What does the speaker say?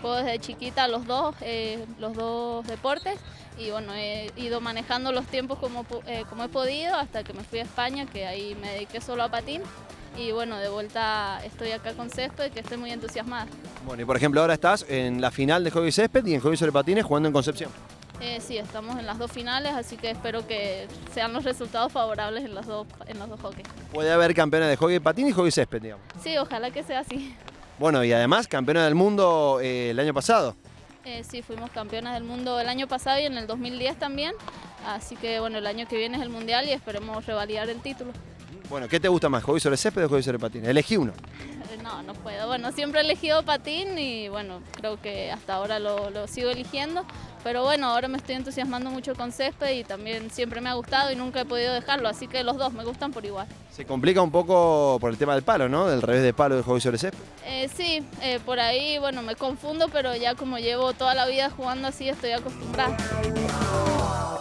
juego desde chiquita los dos deportes y bueno, he ido manejando los tiempos como he podido hasta que me fui a España, que ahí me dediqué solo a patín. Y bueno, de vuelta estoy acá con césped, que estoy muy entusiasmada. Bueno, y por ejemplo ahora estás en la final de hockey césped y en hockey sobre patines jugando en Concepción. Sí, estamos en las dos finales, así que espero que sean los resultados favorables en los dos hockey. Puede haber campeones de hockey patín y hockey césped, digamos. Sí, ojalá que sea así. Bueno, y además campeona del mundo el año pasado. Sí, fuimos campeonas del mundo el año pasado y en el 2010 también, así que bueno, el año que viene es el mundial y esperemos revalidar el título. Bueno, ¿qué te gusta más, hockey sobre césped o hockey sobre patines? Elegí uno. No puedo. Bueno, siempre he elegido patín y bueno, creo que hasta ahora lo sigo eligiendo. Pero bueno, ahora me estoy entusiasmando mucho con césped y también siempre me ha gustado y nunca he podido dejarlo, así que los dos me gustan por igual. Se complica un poco por el tema del palo, ¿no? Del revés de palo de hockey sobre césped. Sí, por ahí, bueno, me confundo, pero ya como llevo toda la vida jugando así, estoy acostumbrada.